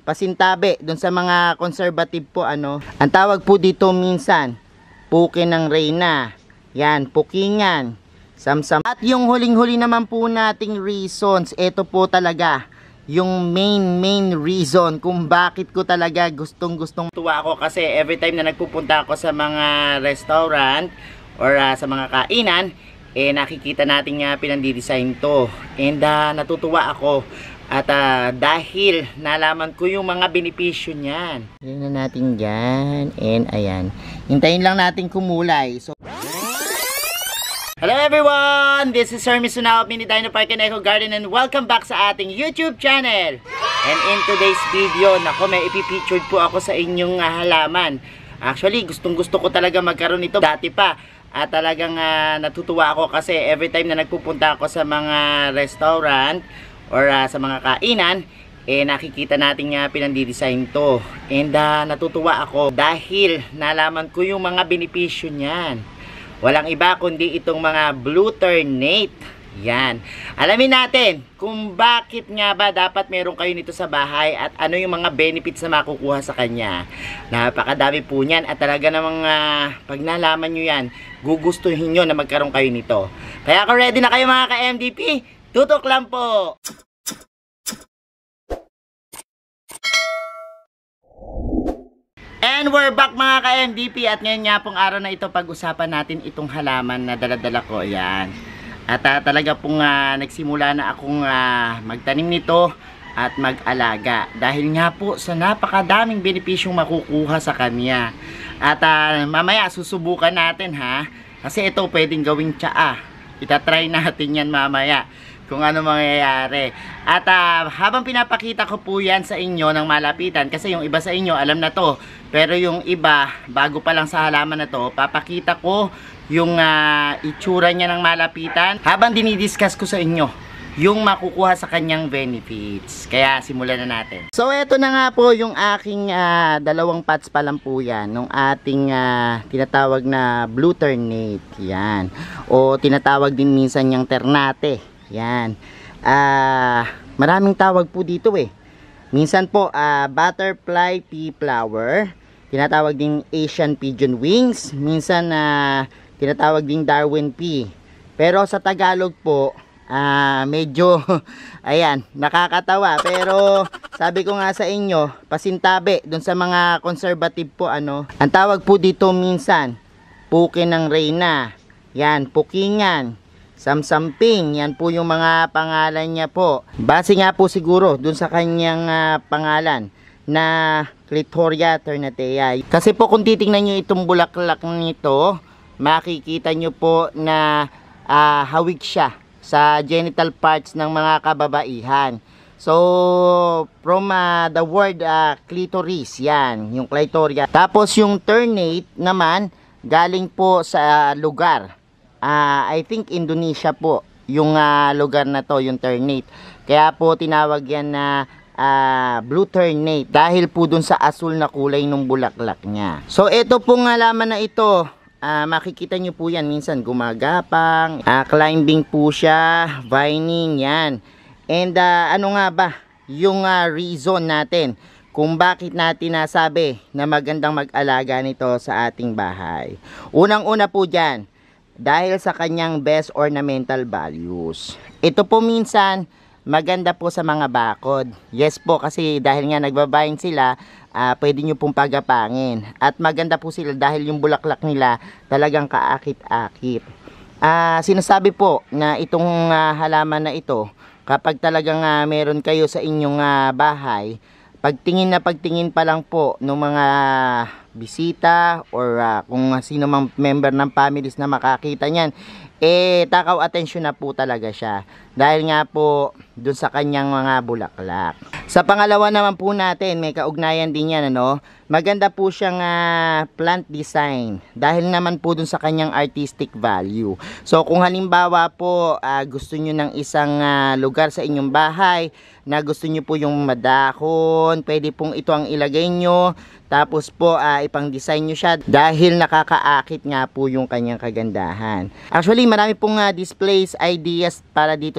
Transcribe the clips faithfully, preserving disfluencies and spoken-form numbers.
pasintabi dun sa mga conservative po ano. Ang tawag po dito minsan, puke ng reyna. Yan, pukingan, samsam. At yung huling-huli naman po nating reasons, ito po talaga yung main main reason kung bakit ko talaga gustong-gustong tuwa ako, kasi every time na nagpupunta ako sa mga restaurant or uh, sa mga kainan, eh nakikita natin nga pinandidesign to, and uh, natutuwa ako. At uh, dahil nalaman ko yung mga benepisyo niyan. Tingnan na natin dyan. And ayan. Hintayin lang natin kumulay. So, hello everyone! This is Sir Misunao of Mini Dino Park and Eco Garden, and welcome back sa ating YouTube channel. And in today's video, nako, may ipipictured po ako sa inyong uh, halaman. Actually, gustong gusto ko talaga magkaroon nito dati pa. At talagang uh, natutuwa ako kasi every time na nagpupunta ako sa mga restaurant or uh, sa mga kainan, eh nakikita natin nga pinandidesign to, and uh, natutuwa ako dahil nalaman ko yung mga benepisyo niyan. Walang iba kundi itong mga Blueternate. Yan, alamin natin kung bakit nga ba dapat meron kayo nito sa bahay at ano yung mga benefits na makukuha sa kanya. Napakadami po niyan, at talaga namang uh, pag nalaman nyo yan, gugustuhin nyo na magkaroon kayo nito. Kaya kung ready na kayo mga ka-M D P, tutok lang po! And we're back mga ka-M D P, at ngayon nga pong araw na ito pag-usapan natin itong halaman na daladala ko. Yan. At uh, talaga pong uh, nagsimula na akong uh, magtanim nito at mag-alaga. Dahil nga po sa napakadaming benepisyong makukuha sa kanya. At uh, mamaya susubukan natin ha. Kasi ito pwedeng gawing tsaa. Itatry natin yan mamaya kung ano mangyayari. At uh, habang pinapakita ko po yan sa inyo ng malapitan, kasi yung iba sa inyo alam na to, pero yung iba bago pa lang sa halaman na to, papakita ko yung uh, itsura niya ng malapitan habang dinidiscuss ko sa inyo yung makukuha sa kanyang benefits. Kaya simulan na natin. So eto na nga po yung aking uh, dalawang pots pa lang po yan nung ating uh, tinatawag na Blueternate. Yan. O tinatawag din minsan yung ternate. Yan. Uh, maraming tawag po dito eh. Minsan po uh, butterfly pea flower, tinatawag din Asian pigeon wings, minsan uh, tinatawag din Darwin pea. Pero sa Tagalog po, uh, medyo ayan, nakakatawa. Pero sabi ko nga sa inyo, pasintabi dun sa mga conservative po ano, ang tawag po dito minsan, puke ng reyna. Yan, pukingan, samsamping, yan po yung mga pangalan niya po. Base nga po siguro dun sa kanyang uh, pangalan na Clitoria ternatea. Kasi po kung titingnan nyo itong bulaklak nito, makikita nyo po na uh, hawig siya sa genital parts ng mga kababaihan. So from uh, the word uh, clitoris, yan, yung clitoria. Tapos yung ternate naman galing po sa uh, lugar. Uh, I think Indonesia po yung uh, lugar na to, yung ternate. Kaya po tinawag yan na uh, Blueternate dahil po dun sa asul na kulay ng bulaklak niya. So ito pong halaman na ito, uh, makikita nyo po yan minsan gumagapang, uh, climbing po siya, vining yan. And uh, ano nga ba yung uh, reason natin kung bakit natin nasabi na magandang mag-alaga nito sa ating bahay? Unang-una po dyan, dahil sa kanyang best ornamental values. Ito po minsan maganda po sa mga bakod. Yes po, kasi dahil nga nagbabayin sila, uh, pwede nyo pong pagapangin. At maganda po sila dahil yung bulaklak nila talagang kaakit-akit. Uh, sinasabi po na itong uh, halaman na ito, kapag talagang uh, meron kayo sa inyong uh, bahay, pagtingin na pagtingin pa lang po ng mga bisita or uh, kung sino mang member ng families na makakita niyan, eh takaw atensyon na po talaga siya dahil nga po dun sa kanyang mga bulaklak. Sa pangalawa naman po natin, may kaugnayan din yan ano, maganda po siyang uh, plant design dahil naman po dun sa kanyang artistic value. So kung halimbawa po uh, gusto nyo ng isang uh, lugar sa inyong bahay na gusto nyo po yung madahon, pwede pong ito ang ilagay nyo. Tapos po uh, ipang design nyo siya dahil nakakaakit nga po yung kanyang kagandahan. Actually marami pong uh, displays ideas para dito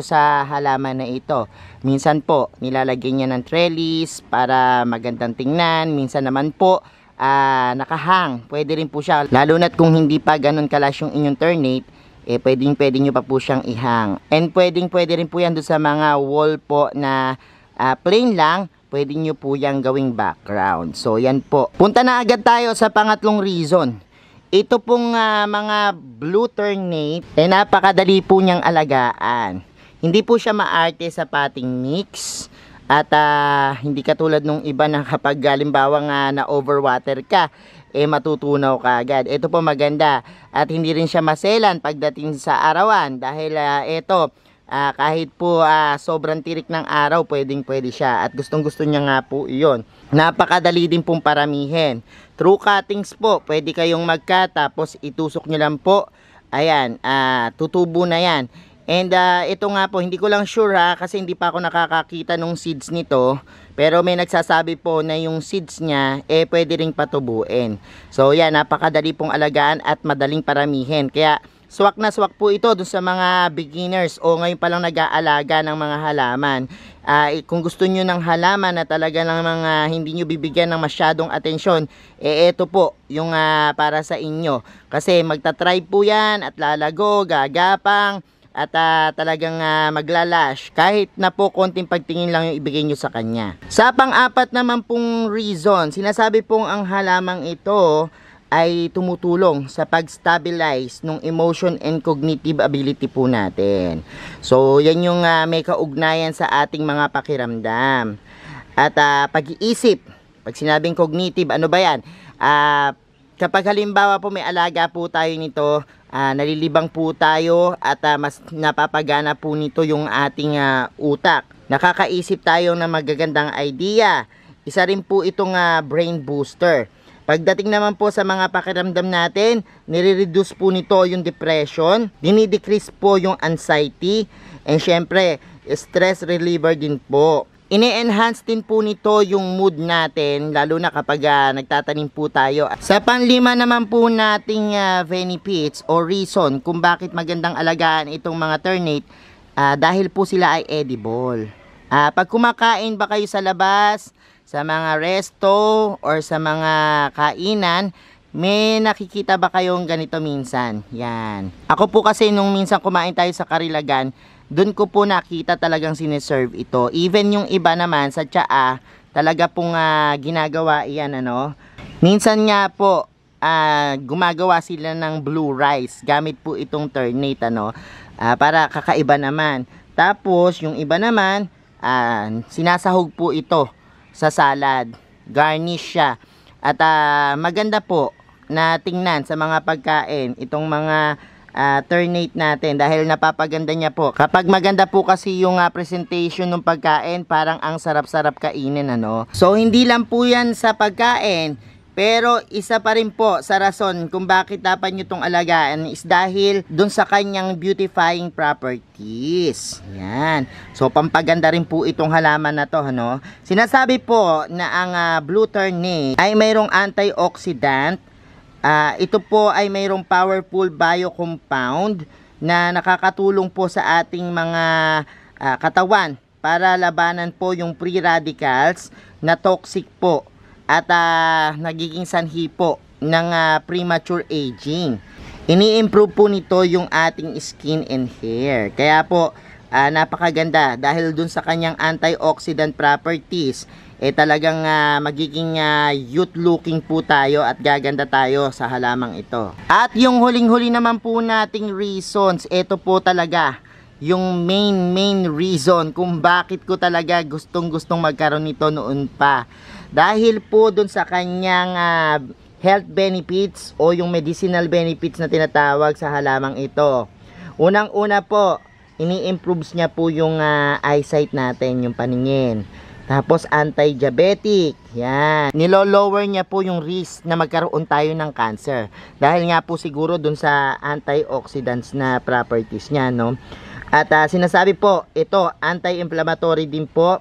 sa halaman na ito. Minsan po, nilalagyan niya ng trellis para magandang tingnan. Minsan naman po, uh, nakahang. Pwede rin po siya. Lalo na't kung hindi pa ganun kalas yung inyong ternate, eh pwedeng pwede nyo pa po siyang ihang. And pwedeng pwede rin po yan doon sa mga wall po na uh, plain lang. Pwede nyo po yung gawing background. So yan po. Punta na agad tayo sa pangatlong reason. Ito pong uh, mga blue ternate, eh napakadali po niyang alagaan. Hindi po siya maarte sa potting mix. At uh, hindi katulad nung iba na kapag halimbawa nga na overwater ka, eh matutunaw ka agad. Ito po maganda. At hindi rin siya maselan pagdating sa arawan. Dahil uh, ito, uh, kahit po uh, sobrang tirik ng araw, pwedeng pwede siya. At gustong gusto niya nga po iyon. Napakadali din pong paramihin. Through cuttings po, pwede kayong mag-cut, tapos itusok nyo lang po. Ayan, uh, tutubo na yan. And uh, ito nga po, hindi ko lang sure ha, kasi hindi pa ako nakakakita ng seeds nito. Pero may nagsasabi po na yung seeds niya, eh pwede ring patubuin. So yan, napakadali pong alagaan at madaling paramihin. Kaya swak na swak po ito dun sa mga beginners o ngayon palang nag-aalaga ng mga halaman. Uh, kung gusto nyo ng halaman na talaga ng mga hindi nyo bibigyan ng masyadong atensyon, eh ito po yung uh, para sa inyo. Kasi magta-try po yan at lalago, gagapang, at uh, talagang uh, maglalash. Kahit na po konting pagtingin lang yung ibigay nyo sa kanya. Sa pang-apat naman pong reason, sinasabi pong ang halamang ito ay tumutulong sa pag-stabilize ng emotion and cognitive ability po natin. So, yan yung uh, may kaugnayan sa ating mga pakiramdam. At uh, pag-iisip, pag sinabing cognitive, ano ba yan? Uh, kapag halimbawa po may alaga po tayo nito, uh, nalilibang po tayo at uh, mas napapagana po nito yung ating uh, utak. Nakakaisip tayo ng magagandang idea. Isa rin po itong uh, brain booster. Pagdating naman po sa mga pakiramdam natin, nire-reduce po nito yung depression, dinidecrease po yung anxiety, and syempre, stress reliever din po. Ini-enhance din po nito yung mood natin, lalo na kapag uh, nagtatanim po tayo. Sa panlima naman po nating uh, benefits o reason kung bakit magandang alagaan itong mga ternate, uh, dahil po sila ay edible. Uh, pag kumakain ba kayo sa labas, sa mga resto or sa mga kainan, may nakikita ba kayong ganito minsan? Yan. Ako po kasi nung minsan kumain tayo sa Karilagan, doon ko po nakita talagang sineserve ito. Even yung iba naman sa tsaa, talaga pong uh, ginagawa iyan ano. Minsan nga po, uh, gumagawa sila ng blue rice. Gamit po itong ternate ano, uh, para kakaiba naman. Tapos yung iba naman, uh, sinasahog po ito sa salad, garnish siya. At uh, maganda po na tingnan sa mga pagkain itong mga uh, ternate natin dahil napapaganda niya po. Kapag maganda po kasi yung uh, presentation ng pagkain, parang ang sarap-sarap kainin ano. So hindi lang po yan sa pagkain, pero isa pa rin po sa rason kung bakit dapat nyo itong alagaan is dahil dun sa kanyang beautifying properties. Yan. So, pampaganda rin po itong halaman na to, ano? Sinasabi po na ang uh, blue ternate ay mayroong antioxidant. Uh, ito po ay mayroong powerful biocompound na nakakatulong po sa ating mga uh, katawan para labanan po yung free radicals na toxic po. At uh, nagiging sanhi po ng uh, premature aging. Ini-improve po nito yung ating skin and hair. Kaya po, uh, napakaganda dahil dun sa kanyang antioxidant properties, eh talagang uh, magiging uh, youth looking po tayo at gaganda tayo sa halamang ito. At yung huling-huli naman po nating reasons, ito po talaga yung main main reason kung bakit ko talaga gustong gustong magkaroon nito noon pa. Dahil po dun sa kanyang uh, health benefits o yung medicinal benefits na tinatawag sa halamang ito. Unang-una po, ini-improves niya po yung uh, eyesight natin, yung paningin. Tapos anti-diabetic, yan. Nilo-lower niya po yung risk na magkaroon tayo ng cancer. Dahil nga po siguro dun sa antioxidants na properties niya, no? At uh, sinasabi po, ito, anti-inflammatory din po.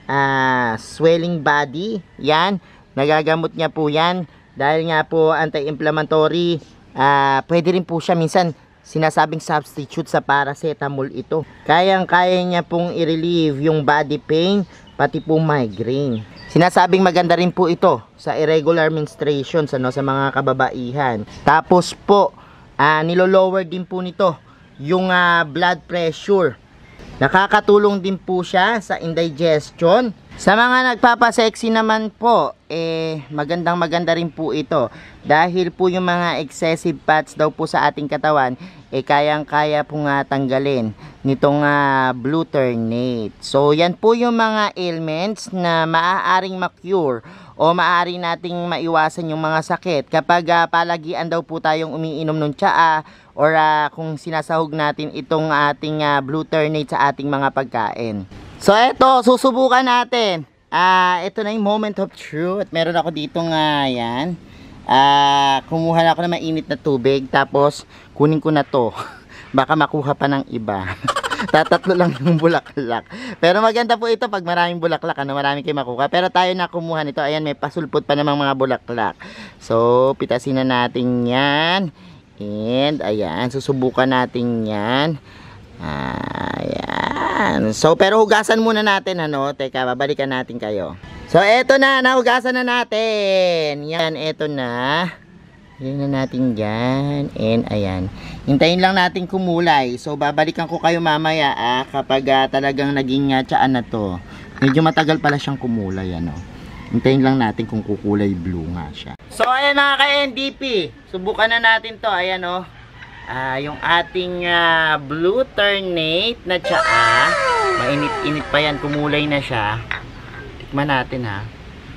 Uh, swelling body, yan, nagagamot niya po yan dahil nga po anti-inflammatory. Uh, pwede rin po siya minsan sinasabing substitute sa paracetamol ito. Kayang-kaya niya pong i-relieve yung body pain, pati po migraine. Sinasabing maganda rin po ito sa irregular menstruations, ano, sa mga kababaihan. Tapos po, uh, nilo-lower din po nito yung uh, blood pressure. Nakakatulong din po siya sa indigestion. Sa mga nagpapasexy naman po, eh, magandang maganda rin po ito. Dahil po yung mga excessive fats daw po sa ating katawan, eh, kayang-kaya po nga tanggalin nitong uh, Bluternate. So, yan po yung mga ailments na maaaring ma-cure o maaari nating maiwasan yung mga sakit kapag uh, palagian daw po tayong umiinom ng tsaa or uh, kung sinasahog natin itong ating uh, Bluternate sa ating mga pagkain. So, eto, susubukan natin. Ah, uh, ito na yung moment of truth. Meron ako dito nga, yan. Ah, uh, kumuha na ako ng mainit na tubig, tapos kunin ko na to. Baka makuha pa ng iba. Tatatlo lang yung bulaklak. Pero maganda po ito pag maraming bulaklak, ano, marami kayo makuha. Pero tayo na kumuha nito. Ayan, may pasulpot pa namang mga bulaklak. So, pitasin na natin yan. And, ayan, susubukan natin yan. Ayan. So, pero hugasan muna natin, ano. Teka, babalikan natin kayo. So, eto na. Nahugasan na natin. Yan, eto na. Yan na natin dyan. And, ayan. Hintayin lang natin kumulay. So, babalikan ko kayo mamaya, ah, kapag ah, talagang naging uh, tsaan na to. Medyo matagal pala siyang kumulay, ano. Hintayin lang natin kung kukulay blue nga siya. So, ayan mga ka-N D P. Subukan na natin to. Ayan, oh. Uh, yung ating uh, Bluternate na tsaa. Mainit-init pa yan, kumulay na siya. Tikman natin, ha.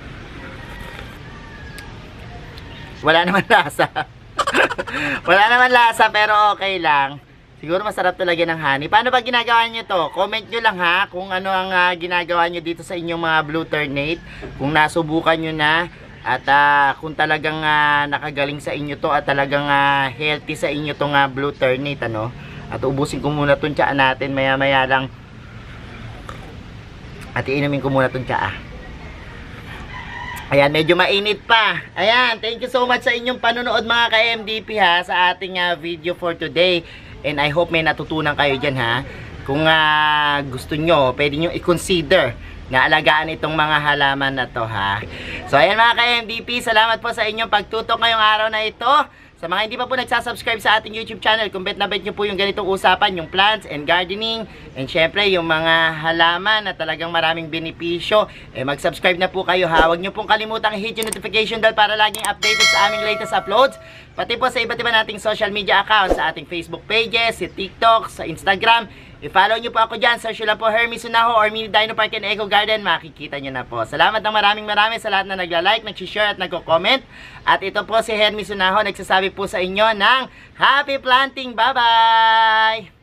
Wala naman lasa. Wala naman lasa, pero okay lang. Siguro masarap talaga ng honey. Paano ba ginagawa nyo to? Comment nyo lang, ha, kung ano ang uh, ginagawa nyo dito sa inyong mga Bluternate. Kung nasubukan nyo na. At uh, kung talagang uh, nakagaling sa inyo to at talagang uh, healthy sa inyo tong uh, Bluternate, ano. At ubusin ko muna tong tsaa natin maya maya lang. At iinumin ko muna tong tsaa. Ayan, medyo mainit pa. Ayan, thank you so much sa inyong panonood mga ka-M D P, ha, sa ating uh, video for today. And I hope may natutunan kayo dyan, ha. Kung uh, gusto nyo, pwede nyo i-consider na alagaan itong mga halaman na to, ha. So, ayan mga ka-M D P, salamat po sa inyong pagtutok ngayong araw na ito. Sa mga hindi pa po nagsasubscribe sa ating YouTube channel, kung bet na bet nyo po yung ganitong usapan, yung plants and gardening, and syempre yung mga halaman na talagang maraming benepisyo, eh mag-subscribe na po kayo, ha. Huwag nyo pong kalimutang hit yung notification bell para laging updated sa aming latest uploads, pati po sa iba't iba nating social media accounts, sa ating Facebook pages, sa TikTok, sa Instagram. I-follow nyo po ako dyan. Search nyo lang po Hermes Sunaho or Mini Dino Park and Eco Garden. Makikita nyo na po. Salamat ng maraming marami sa lahat na nagla-like, nag-share at nagko-comment. At ito po si Hermes Sunaho, nagsasabi po sa inyo ng Happy Planting! Bye-bye!